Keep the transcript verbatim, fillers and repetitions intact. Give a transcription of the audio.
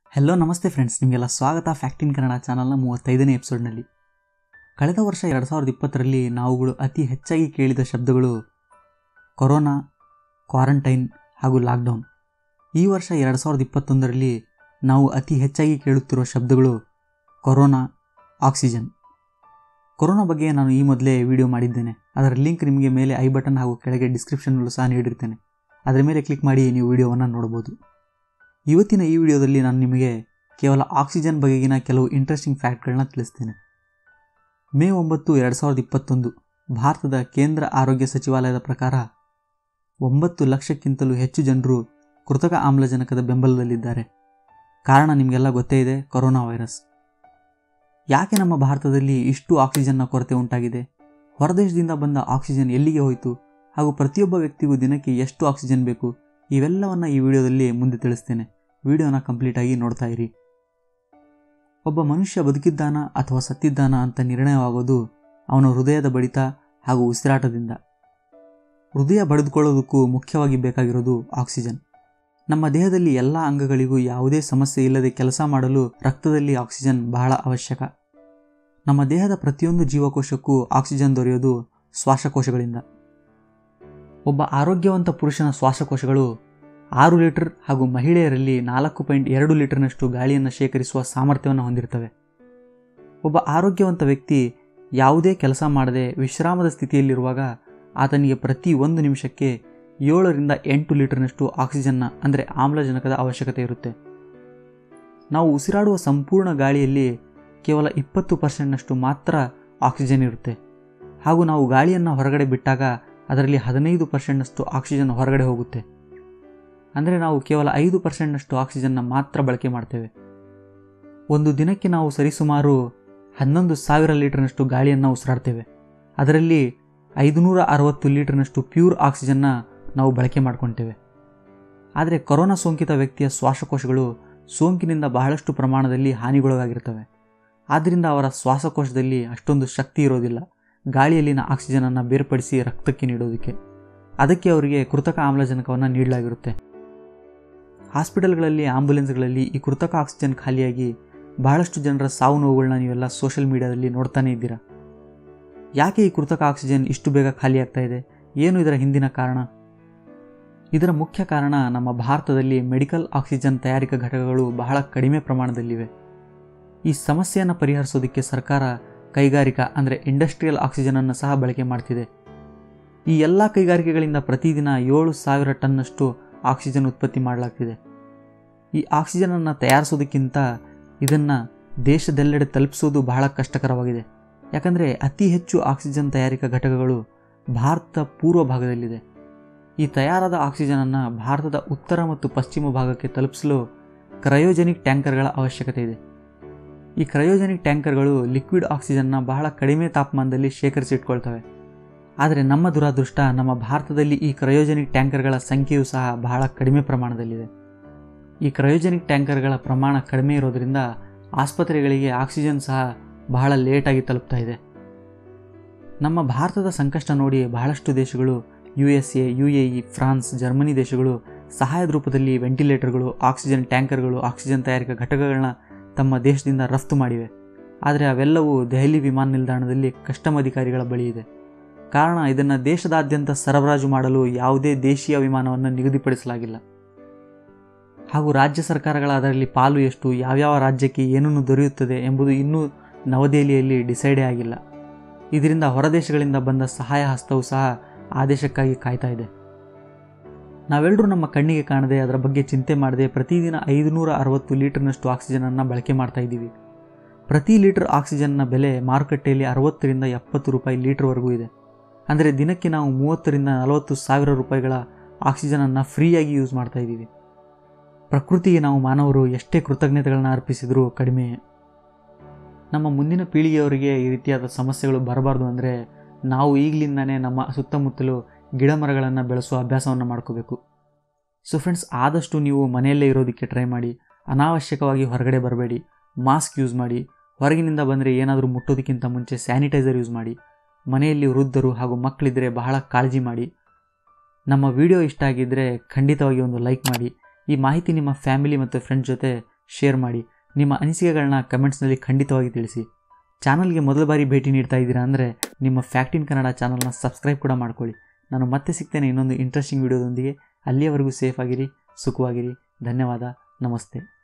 Hello ನಮಸ್ತೆ friends, ನಿಮಗೆಲ್ಲ ಸ್ವಾಗತ ಫ್ಯಾಕ್ಟ್ ಇನ್ ಕನ್ನಡ ಚಾನಲ್ನ ಮೂವತ್ತೈದನೇ ಎಪಿಸೋಡ್ನಲ್ಲಿ. ಕಳೆದ ವರ್ಷ ಎರಡು ಸಾವಿರದ ಇಪ್ಪತ್ತರಲ್ಲಿ ನಾವುಗಳು ಅತಿ ಹೆಚ್ಚಾಗಿ ಕೇಳಿದ ಶಬ್ದಗಳು ಕೊರೋನಾ, ಕ್ವಾರಂಟೈನ್ ಹಾಗೂ ಲಾಕ್ಡೌನ್. ಈ ವರ್ಷ ಎರಡು ಸಾವಿರದ ಇಪ್ಪತ್ತೊಂದರಲ್ಲಿ ನಾವು ಅತಿ ಹೆಚ್ಚಾಗಿ ಕೇಳುತ್ತಿರುವ ಶಬ್ದಗಳು ಕೊರೋನಾ, ಆಕ್ಸಿಜನ್. ಕೊರೋನಾ ಬಗ್ಗೆ ನಾನು ಈ ಮೊದಲೇ ವಿಡಿಯೋ ಮಾಡಿದ್ದೇನೆ. ಅದರ ಲಿಂಕ್ ನಿಮಗೆ ಮೇಲೆ ಐ ಬಟನ್ ಹಾಗೂ ಕೆಳಗೆ ಡಿಸ್ಕ್ರಿಪ್ಷನ್ನಲ್ಲೂ ಸಹ ನೀಡಿರ್ತೇನೆ. ಅದರ ಮೇಲೆ ಕ್ಲಿಕ್ ಮಾಡಿ ನೀವು ವಿಡಿಯೋವನ್ನು ನೋಡ್ಬೋದು. ಇವತ್ತಿನ ಈ ವಿಡಿಯೋದಲ್ಲಿ ನಾನು ನಿಮಗೆ ಕೇವಲ ಆಕ್ಸಿಜನ್ ಬಗೆಗಿನ ಕೆಲವು ಇಂಟ್ರೆಸ್ಟಿಂಗ್ ಫ್ಯಾಕ್ಟ್ಗಳನ್ನ ತಿಳಿಸ್ತೇನೆ. ಮೇ ಒಂಬತ್ತು ಎರಡು ಸಾವಿರದ ಇಪ್ಪತ್ತೊಂದು ಭಾರತದ ಕೇಂದ್ರ ಆರೋಗ್ಯ ಸಚಿವಾಲಯದ ಪ್ರಕಾರ ಒಂಬತ್ತು ಲಕ್ಷಕ್ಕಿಂತಲೂ ಹೆಚ್ಚು ಜನರು ಕೃತಕ ಆಮ್ಲಜನಕದ ಬೆಂಬಲದಲ್ಲಿದ್ದಾರೆ. ಕಾರಣ ನಿಮಗೆಲ್ಲ ಗೊತ್ತೇ ಇದೆ, ಕೊರೋನಾ ವೈರಸ್. ಯಾಕೆ ನಮ್ಮ ಭಾರತದಲ್ಲಿ ಇಷ್ಟು ಆಕ್ಸಿಜನ್ನ ಕೊರತೆ ಉಂಟಾಗಿದೆ, ಹೊರದೇಶದಿಂದ ಬಂದ ಆಕ್ಸಿಜನ್ ಎಲ್ಲಿಗೆ ಹೋಯಿತು ಹಾಗೂ ಪ್ರತಿಯೊಬ್ಬ ವ್ಯಕ್ತಿಗೂ ದಿನಕ್ಕೆ ಎಷ್ಟು ಆಕ್ಸಿಜನ್ ಬೇಕು, ಇವೆಲ್ಲವನ್ನು ಈ ವಿಡಿಯೋದಲ್ಲಿ ಮುಂದೆ ತಿಳಿಸ್ತೇನೆ. ವಿಡಿಯೋನ ಕಂಪ್ಲೀಟಾಗಿ ನೋಡ್ತಾ ಇರಿ. ಒಬ್ಬ ಮನುಷ್ಯ ಬದುಕಿದ್ದಾನ ಅಥವಾ ಸತ್ತಿದ್ದಾನ ಅಂತ ನಿರ್ಣಯವಾಗೋದು ಅವನ ಹೃದಯದ ಬಡಿತ ಹಾಗೂ ಉಸಿರಾಟದಿಂದ. ಹೃದಯ ಬಡಿದುಕೊಳ್ಳೋದಕ್ಕೂ ಮುಖ್ಯವಾಗಿ ಬೇಕಾಗಿರೋದು ಆಕ್ಸಿಜನ್. ನಮ್ಮ ದೇಹದಲ್ಲಿ ಎಲ್ಲ ಅಂಗಗಳಿಗೂ ಯಾವುದೇ ಸಮಸ್ಯೆ ಇಲ್ಲದೆ ಕೆಲಸ ಮಾಡಲು ರಕ್ತದಲ್ಲಿ ಆಕ್ಸಿಜನ್ ಬಹಳ ಅವಶ್ಯಕ. ನಮ್ಮ ದೇಹದ ಪ್ರತಿಯೊಂದು ಜೀವಕೋಶಕ್ಕೂ ಆಕ್ಸಿಜನ್ ದೊರೆಯೋದು ಶ್ವಾಸಕೋಶಗಳಿಂದ. ಒಬ್ಬ ಆರೋಗ್ಯವಂತ ಪುರುಷನ ಶ್ವಾಸಕೋಶಗಳು ಆರು ಲೀಟರ್ ಹಾಗೂ ಮಹಿಳೆಯರಲ್ಲಿ ನಾಲ್ಕು ಪಾಯಿಂಟ್ ಎರಡು ಲೀಟರ್ನಷ್ಟು ಗಾಳಿಯನ್ನು ಶೇಖರಿಸುವ ಸಾಮರ್ಥ್ಯವನ್ನು ಹೊಂದಿರ್ತವೆ. ಒಬ್ಬ ಆರೋಗ್ಯವಂತ ವ್ಯಕ್ತಿ ಯಾವುದೇ ಕೆಲಸ ಮಾಡದೆ ವಿಶ್ರಾಮದ ಸ್ಥಿತಿಯಲ್ಲಿರುವಾಗ ಆತನಿಗೆ ಪ್ರತಿ ಒಂದು ನಿಮಿಷಕ್ಕೆ ಏಳರಿಂದ ಎಂಟು ಲೀಟರ್ನಷ್ಟು ಆಕ್ಸಿಜನ್ನ ಅಂದರೆ ಆಮ್ಲಜನಕದ ಅವಶ್ಯಕತೆ ಇರುತ್ತೆ. ನಾವು ಉಸಿರಾಡುವ ಸಂಪೂರ್ಣ ಗಾಳಿಯಲ್ಲಿ ಕೇವಲ ಇಪ್ಪತ್ತು ಪರ್ಸೆಂಟ್ನಷ್ಟು ಮಾತ್ರ ಆಕ್ಸಿಜನ್ ಇರುತ್ತೆ. ಹಾಗೂ ನಾವು ಗಾಳಿಯನ್ನು ಹೊರಗಡೆ ಬಿಟ್ಟಾಗ ಅದರಲ್ಲಿ ಹದಿನೈದು ಪರ್ಸೆಂಟ್ನಷ್ಟು ಆಕ್ಸಿಜನ್ ಹೊರಗಡೆ ಹೋಗುತ್ತೆ. ಅಂದರೆ ನಾವು ಕೇವಲ ಐದು ಪರ್ಸೆಂಟ್ನಷ್ಟು ಆಕ್ಸಿಜನ್ನ ಮಾತ್ರ ಬಳಕೆ ಮಾಡ್ತೇವೆ. ಒಂದು ದಿನಕ್ಕೆ ನಾವು ಸರಿಸುಮಾರು ಹನ್ನೊಂದು ಸಾವಿರ ಲೀಟರ್ನಷ್ಟು ಗಾಳಿಯನ್ನು ಉಸಿರಾಡ್ತೇವೆ. ಅದರಲ್ಲಿ ಐದುನೂರ ಅರವತ್ತು ಲೀಟರ್ನಷ್ಟು ಪ್ಯೂರ್ ಆಕ್ಸಿಜನ್ನ ನಾವು ಬಳಕೆ ಮಾಡ್ಕೊತೇವೆ. ಆದರೆ ಕೊರೋನಾ ಸೋಂಕಿತ ವ್ಯಕ್ತಿಯ ಶ್ವಾಸಕೋಶಗಳು ಸೋಂಕಿನಿಂದ ಬಹಳಷ್ಟು ಪ್ರಮಾಣದಲ್ಲಿ ಹಾನಿಗೊಳಗಾಗಿರ್ತವೆ. ಆದ್ದರಿಂದ ಅವರ ಶ್ವಾಸಕೋಶದಲ್ಲಿ ಅಷ್ಟೊಂದು ಶಕ್ತಿ ಇರೋದಿಲ್ಲ ಗಾಳಿಯಲ್ಲಿನ ಆಕ್ಸಿಜನನ್ನು ಬೇರ್ಪಡಿಸಿ ರಕ್ತಕ್ಕೆ ನೀಡೋದಕ್ಕೆ. ಅದಕ್ಕೆ ಅವರಿಗೆ ಕೃತಕ ಆಮ್ಲಜನಕವನ್ನು ನೀಡಲಾಗಿರುತ್ತೆ. ಹಾಸ್ಪಿಟಲ್ಗಳಲ್ಲಿ, ಆಂಬ್ಯುಲೆನ್ಸ್ಗಳಲ್ಲಿ ಈ ಕೃತಕ ಆಕ್ಸಿಜನ್ ಖಾಲಿಯಾಗಿ ಬಹಳಷ್ಟು ಜನರ ಸಾವು ನೋವುಗಳನ್ನ ನೀವೆಲ್ಲ ಸೋಷಿಯಲ್ ಮೀಡಿಯಾದಲ್ಲಿ ನೋಡ್ತಾನೆ ಇದ್ದೀರಾ. ಯಾಕೆ ಈ ಕೃತಕ ಆಕ್ಸಿಜನ್ ಇಷ್ಟು ಬೇಗ ಖಾಲಿ ಆಗ್ತಾ ಇದೆ? ಏನು ಇದರ ಹಿಂದಿನ ಕಾರಣ? ಇದರ ಮುಖ್ಯ ಕಾರಣ ನಮ್ಮ ಭಾರತದಲ್ಲಿ ಮೆಡಿಕಲ್ ಆಕ್ಸಿಜನ್ ತಯಾರಿಕಾ ಘಟಕಗಳು ಬಹಳ ಕಡಿಮೆ ಪ್ರಮಾಣದಲ್ಲಿವೆ. ಈ ಸಮಸ್ಯೆಯನ್ನು ಪರಿಹರಿಸೋದಕ್ಕೆ ಸರ್ಕಾರ ಕೈಗಾರಿಕಾ ಅಂದರೆ ಇಂಡಸ್ಟ್ರಿಯಲ್ ಆಕ್ಸಿಜನನ್ನು ಸಹ ಬಳಕೆ ಮಾಡ್ತಿದೆ. ಈ ಎಲ್ಲ ಕೈಗಾರಿಕೆಗಳಿಂದ ಪ್ರತಿದಿನ ಏಳು ಸಾವಿರ ಟನ್ನಷ್ಟು ಆಕ್ಸಿಜನ್ ಉತ್ಪತ್ತಿ ಮಾಡಲಾಗ್ತಿದೆ. ಈ ಆಕ್ಸಿಜನನ್ನು ತಯಾರಿಸೋದಕ್ಕಿಂತ ಇದನ್ನು ದೇಶದೆಲ್ಲೆಡೆ ತಲುಪಿಸೋದು ಬಹಳ ಕಷ್ಟಕರವಾಗಿದೆ. ಯಾಕಂದರೆ ಅತಿ ಹೆಚ್ಚು ಆಕ್ಸಿಜನ್ ತಯಾರಿಕಾ ಘಟಕಗಳು ಭಾರತದ ಪೂರ್ವ ಭಾಗದಲ್ಲಿದೆ. ಈ ತಯಾರಾದ ಆಕ್ಸಿಜನನ್ನು ಭಾರತದ ಉತ್ತರ ಮತ್ತು ಪಶ್ಚಿಮ ಭಾಗಕ್ಕೆ ತಲುಪಿಸಲು ಕ್ರಯೋಜೆನಿಕ್ ಟ್ಯಾಂಕರ್ಗಳ ಅವಶ್ಯಕತೆ ಇದೆ. ಈ ಕ್ರಯೋಜೆನಿಕ್ ಟ್ಯಾಂಕರ್ಗಳು ಲಿಕ್ವಿಡ್ ಆಕ್ಸಿಜನ್ನ ಬಹಳ ಕಡಿಮೆ ತಾಪಮಾನದಲ್ಲಿ ಶೇಖರಿಸಿಟ್ಕೊಳ್ತವೆ. ಆದರೆ ನಮ್ಮ ದುರಾದೃಷ್ಟ, ನಮ್ಮ ಭಾರತದಲ್ಲಿ ಈ ಕ್ರಯೋಜೆನಿಕ್ ಟ್ಯಾಂಕರ್ಗಳ ಸಂಖ್ಯೆಯೂ ಸಹ ಬಹಳ ಕಡಿಮೆ ಪ್ರಮಾಣದಲ್ಲಿದೆ. ಈ ಕ್ರಯೋಜೆನಿಕ್ ಟ್ಯಾಂಕರ್ಗಳ ಪ್ರಮಾಣ ಕಡಿಮೆ ಇರೋದರಿಂದ ಆಸ್ಪತ್ರೆಗಳಿಗೆ ಆಕ್ಸಿಜನ್ ಸಹ ಬಹಳ ಲೇಟಾಗಿ ತಲುಪ್ತಾ ಇದೆ. ನಮ್ಮ ಭಾರತದ ಸಂಕಷ್ಟ ನೋಡಿ ಬಹಳಷ್ಟು ದೇಶಗಳು, U S A, U A E, France, Germany ದೇಶಗಳು ಸಹಾಯದ ರೂಪದಲ್ಲಿ ವೆಂಟಿಲೇಟರ್ಗಳು, ಆಕ್ಸಿಜನ್ ಟ್ಯಾಂಕರ್ಗಳು, ಆಕ್ಸಿಜನ್ ತಯಾರಿಕಾ ಘಟಕಗಳನ್ನ ತಮ್ಮ ದೇಶದಿಂದ ರಫ್ತು ಮಾಡಿವೆ. ಆದರೆ ಅವೆಲ್ಲವೂ ದೆಹಲಿ ವಿಮಾನ ನಿಲ್ದಾಣದಲ್ಲಿ ಕಸ್ಟಮ್ ಅಧಿಕಾರಿಗಳ ಬಳಿ ಇದೆ. ಕಾರಣ, ಇದನ್ನು ದೇಶದಾದ್ಯಂತ ಸರಬರಾಜು ಮಾಡಲು ಯಾವುದೇ ದೇಶೀಯ ವಿಮಾನವನ್ನು ನಿಗದಿಪಡಿಸಲಾಗಿಲ್ಲ. ಹಾಗೂ ರಾಜ್ಯ ಸರ್ಕಾರಗಳ ಅದರಲ್ಲಿ ಪಾಲು ಎಷ್ಟು, ಯಾವ್ಯಾವ ರಾಜ್ಯಕ್ಕೆ ಏನನ್ನು ದೊರೆಯುತ್ತದೆ ಎಂಬುದು ಇನ್ನೂ ನವದೆಹಲಿಯಲ್ಲಿ ಡಿಸೈಡೇ ಆಗಿಲ್ಲ. ಇದರಿಂದ ಹೊರದೇಶಗಳಿಂದ ಬಂದ ಸಹಾಯ ಹಸ್ತವು ಸಹ ಆದೇಶಕ್ಕಾಗಿ ಕಾಯ್ತಾ ಇದೆ. ನಾವೆಲ್ಲರೂ ನಮ್ಮ ಕಣ್ಣಿಗೆ ಕಾಣದೆ, ಅದರ ಬಗ್ಗೆ ಚಿಂತೆ ಮಾಡದೆ ಪ್ರತಿದಿನ ಐದುನೂರ ಅರವತ್ತು ಲೀಟರ್ನಷ್ಟು ಆಕ್ಸಿಜನನ್ನು ಬಳಕೆ ಮಾಡ್ತಾ ಇದ್ದೀವಿ. ಪ್ರತಿ ಲೀಟರ್ ಆಕ್ಸಿಜನ್ನ ಬೆಲೆ ಮಾರುಕಟ್ಟೆಯಲ್ಲಿ ಅರವತ್ತರಿಂದ ಎಪ್ಪತ್ತು ರೂಪಾಯಿ ಲೀಟರ್ವರೆಗೂ ಇದೆ. ಅಂದರೆ ದಿನಕ್ಕೆ ನಾವು ಮೂವತ್ತರಿಂದ ನಲವತ್ತು ಸಾವಿರ ರೂಪಾಯಿಗಳ ಆಕ್ಸಿಜನನ್ನು ಫ್ರೀಯಾಗಿ ಯೂಸ್ ಮಾಡ್ತಾ ಇದ್ದೀವಿ. ಪ್ರಕೃತಿಗೆ ನಾವು ಮಾನವರು ಎಷ್ಟೇ ಕೃತಜ್ಞತೆಗಳನ್ನು ಅರ್ಪಿಸಿದರೂ ಕಡಿಮೆಯೇ. ನಮ್ಮ ಮುಂದಿನ ಪೀಳಿಗೆಯವರಿಗೆ ಈ ರೀತಿಯಾದ ಸಮಸ್ಯೆಗಳು ಬರಬಾರ್ದು ಅಂದರೆ ನಾವು ಈಗಲಿಂದನೇ ನಮ್ಮ ಸುತ್ತಮುತ್ತಲು ಗಿಡ ಮರಗಳನ್ನು ಬೆಳೆಸುವ ಅಭ್ಯಾಸವನ್ನು ಮಾಡ್ಕೋಬೇಕು. ಸೊ ಫ್ರೆಂಡ್ಸ್, ಆದಷ್ಟು ನೀವು ಮನೆಯಲ್ಲೇ ಇರೋದಕ್ಕೆ ಟ್ರೈ ಮಾಡಿ. ಅನಾವಶ್ಯಕವಾಗಿ ಹೊರಗಡೆ ಬರಬೇಡಿ. ಮಾಸ್ಕ್ ಯೂಸ್ ಮಾಡಿ. ಹೊರಗಿನಿಂದ ಬಂದರೆ ಏನಾದರೂ ಮುಟ್ಟೋದಕ್ಕಿಂತ ಮುಂಚೆ ಸ್ಯಾನಿಟೈಸರ್ ಯೂಸ್ ಮಾಡಿ. ಮನೆಯಲ್ಲಿ ವೃದ್ಧರು ಹಾಗೂ ಮಕ್ಕಳಿದ್ದರೆ ಬಹಳ ಕಾಳಜಿ ಮಾಡಿ. ನಮ್ಮ ವಿಡಿಯೋ ಇಷ್ಟ ಆಗಿದ್ದರೆ ಖಂಡಿತವಾಗಿ ಒಂದು ಲೈಕ್ ಮಾಡಿ. ಈ ಮಾಹಿತಿ ನಿಮ್ಮ ಫ್ಯಾಮಿಲಿ ಮತ್ತು ಫ್ರೆಂಡ್ಸ್ ಜೊತೆ ಶೇರ್ ಮಾಡಿ. ನಿಮ್ಮ ಅನಿಸಿಕೆಗಳನ್ನ ಕಮೆಂಟ್ಸ್ನಲ್ಲಿ ಖಂಡಿತವಾಗಿ ತಿಳಿಸಿ. ಚಾನಲ್ಗೆ ಮೊದಲ ಬಾರಿ ಭೇಟಿ ನೀಡ್ತಾ ಇದ್ದೀರಾ ಅಂದರೆ ನಿಮ್ಮ ಫ್ಯಾಕ್ಟ್ ಇನ್ ಕನ್ನಡ ಚಾನಲ್ನ ಸಬ್ಸ್ಕ್ರೈಬ್ ಕೂಡ ಮಾಡ್ಕೊಳ್ಳಿ. ನಾನು ಮತ್ತೆ ಸಿಗ್ತೇನೆ ಇನ್ನೊಂದು ಇಂಟ್ರೆಸ್ಟಿಂಗ್ ವಿಡಿಯೋದೊಂದಿಗೆ. ಅಲ್ಲಿಯವರೆಗೂ ಸೇಫ್ ಆಗಿರಿ, ಸುಖವಾಗಿರಿ. ಧನ್ಯವಾದ. ನಮಸ್ತೆ.